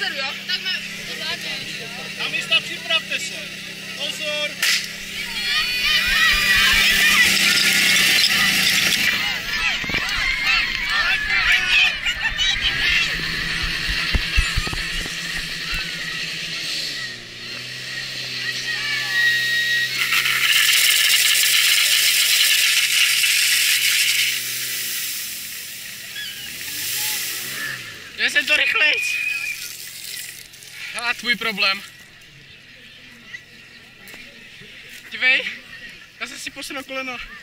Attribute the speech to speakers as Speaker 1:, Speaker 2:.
Speaker 1: dozadu, jo? Tak má zvládne.
Speaker 2: Na místa připravte se. Pozor.
Speaker 3: Já jsem to rychlejc. A tvůj problém. Dívej, já jsem si posunul koleno.